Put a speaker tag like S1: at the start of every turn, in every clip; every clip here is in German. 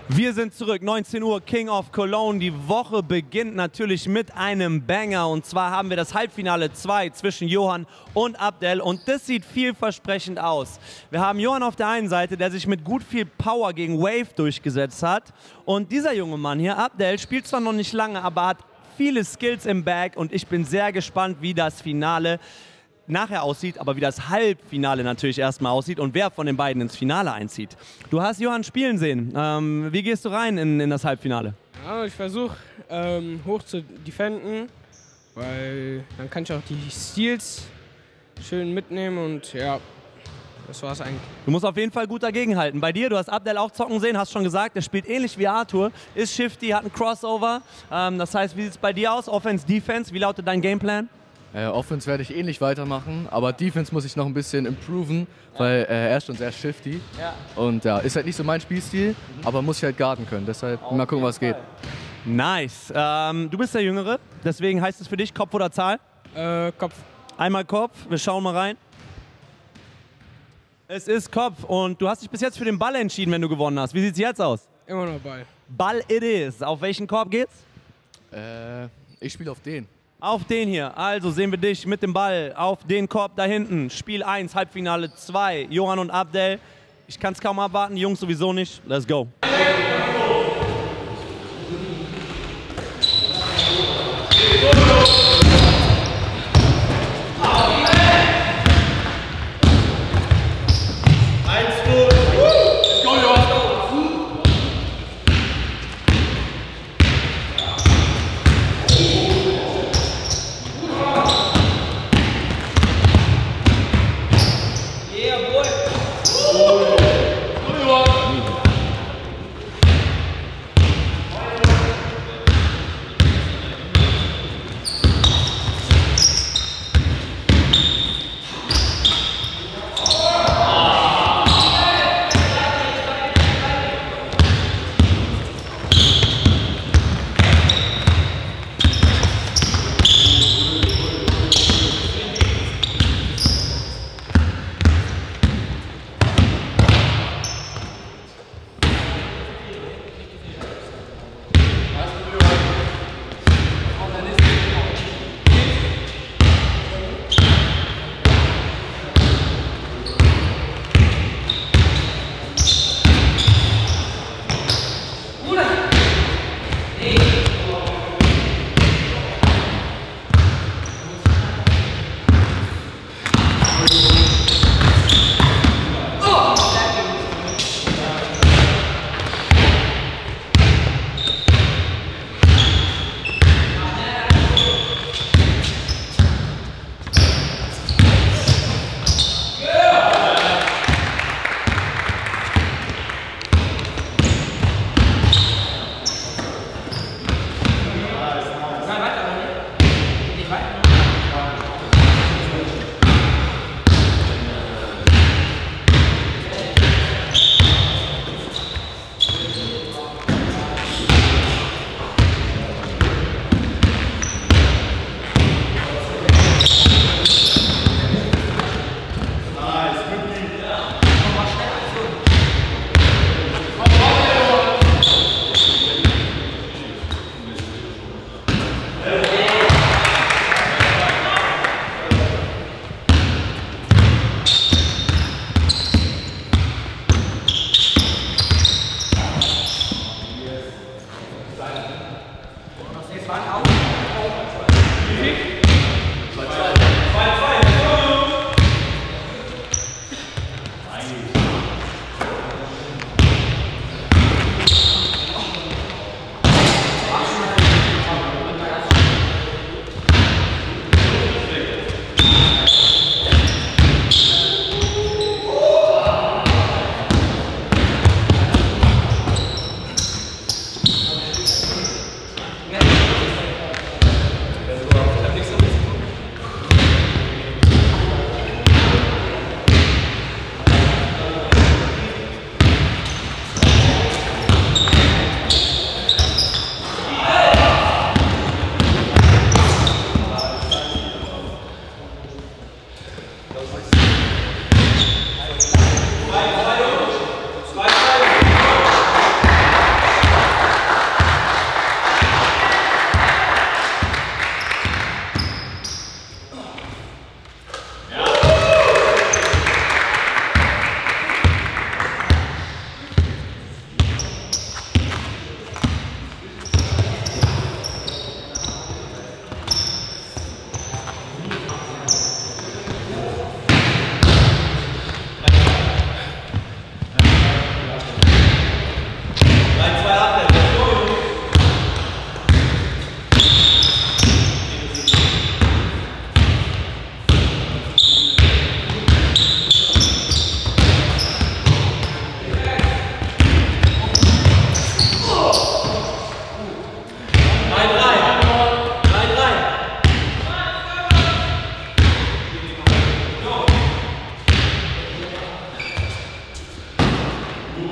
S1: Wir sind zurück, 19 Uhr, King of Cologne. Die Woche beginnt natürlich mit einem Banger. Und zwar haben wir das Halbfinale 2 zwischen Johann und Abdel. Und das sieht vielversprechend aus. Wir haben Johann auf der einen Seite, der sich mit gut viel Power gegen Wave durchgesetzt hat. Und dieser junge Mann hier, Abdel, spielt zwar noch nicht lange, aber hat viele Skills im Bag. Und ich bin sehr gespannt, wie das Finale nachher aussieht, aber wie das Halbfinale natürlich erstmal aussieht und wer von den beiden ins Finale einzieht. Du hast Johann spielen sehen. Wie gehst du rein in das Halbfinale?
S2: Ja, ich versuche hoch zu defenden, weil dann kann ich auch die Steals schön mitnehmen und ja, das war's eigentlich.
S1: Du musst auf jeden Fall gut dagegenhalten. Bei dir, du hast Abdel auch zocken sehen, hast schon gesagt, der spielt ähnlich wie Arthur, ist shifty, hat einen Crossover. Das heißt, wie sieht es bei dir aus? Offense, Defense, wie lautet dein Gameplan?
S3: Offense werde ich ähnlich weitermachen, aber Defense muss ich noch ein bisschen improven, weil er ist schon sehr shifty.
S1: Ja.
S3: Und ja, ist halt nicht so mein Spielstil, aber muss ich halt guarden können. Deshalb mal gucken, was geht.
S1: Nice. Du bist der Jüngere, deswegen heißt es für dich Kopf oder Zahl?
S2: Kopf.
S1: Einmal Kopf, wir schauen mal rein. Es ist Kopf und du hast dich bis jetzt für den Ball entschieden, wenn du gewonnen hast. Wie sieht es jetzt aus?
S2: Immer noch Ball.
S1: Ball it is. Auf welchen Korb geht's?
S3: Ich spiele auf den.
S1: Auf den hier. Also sehen wir dich mit dem Ball auf den Korb da hinten. Spiel 1, Halbfinale 2. Johann und Abdel. Ich kann es kaum abwarten, die Jungs sowieso nicht. Let's go.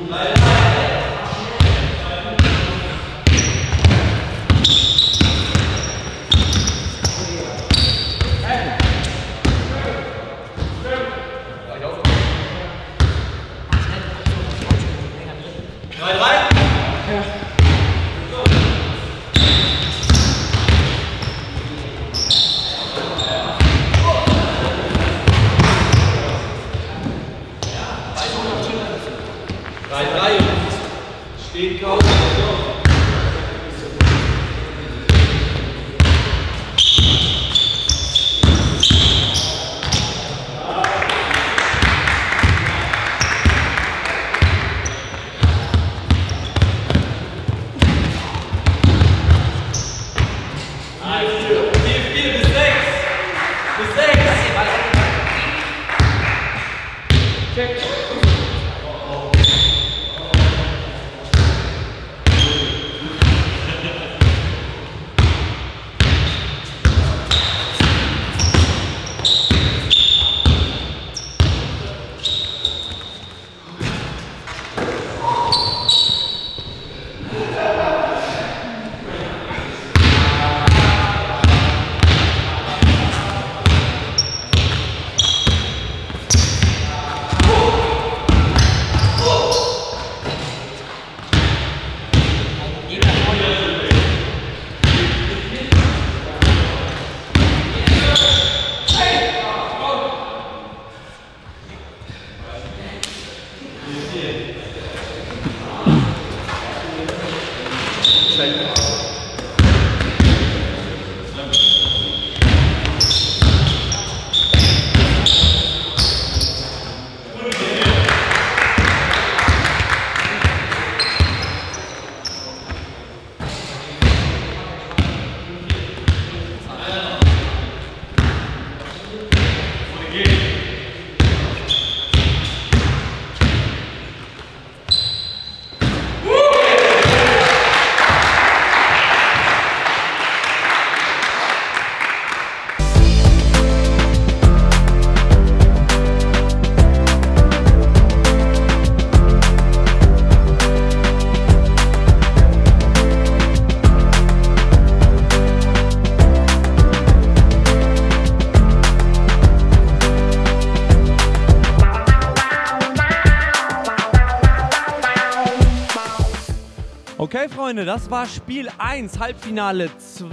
S1: Okay, Freunde, das war Spiel 1, Halbfinale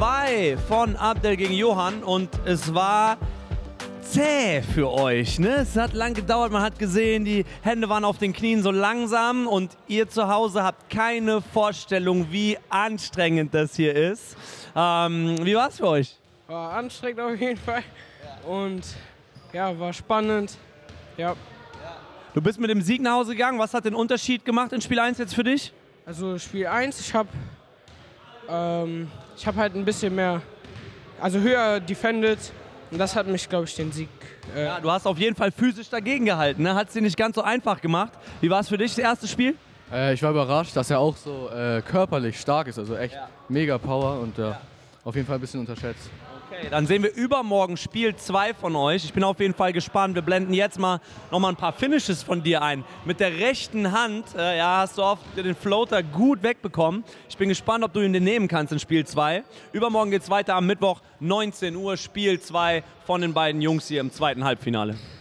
S1: 2 von Abdel gegen Johann und es war zäh für euch, ne? Es hat lang gedauert, man hat gesehen, die Hände waren auf den Knien so langsam und ihr zu Hause habt keine Vorstellung, wie anstrengend das hier ist. Wie war es für euch?
S2: War anstrengend auf jeden Fall und ja, war spannend. Ja.
S1: Du bist mit dem Sieg nach Hause gegangen. Was hat den Unterschied gemacht in Spiel 1 jetzt für dich?
S2: Also Spiel 1, ich hab halt ein bisschen mehr, also höher defended und das hat mich, glaube ich, den Sieg.
S1: Ja, du hast auf jeden Fall physisch dagegen gehalten, ne? Hat es dir nicht ganz so einfach gemacht. Wie war es für dich, das erste Spiel?
S3: Ich war überrascht, dass er auch so körperlich stark ist, also echt mega Power und auf jeden Fall ein bisschen unterschätzt.
S1: Okay, dann sehen wir übermorgen Spiel 2 von euch. Ich bin auf jeden Fall gespannt. Wir blenden jetzt mal nochmal ein paar Finishes von dir ein. Mit der rechten Hand hast du oft den Floater gut wegbekommen. Ich bin gespannt, ob du ihn nehmen kannst in Spiel 2. Übermorgen geht es weiter am Mittwoch, 19 Uhr, Spiel 2 von den beiden Jungs hier im zweiten Halbfinale.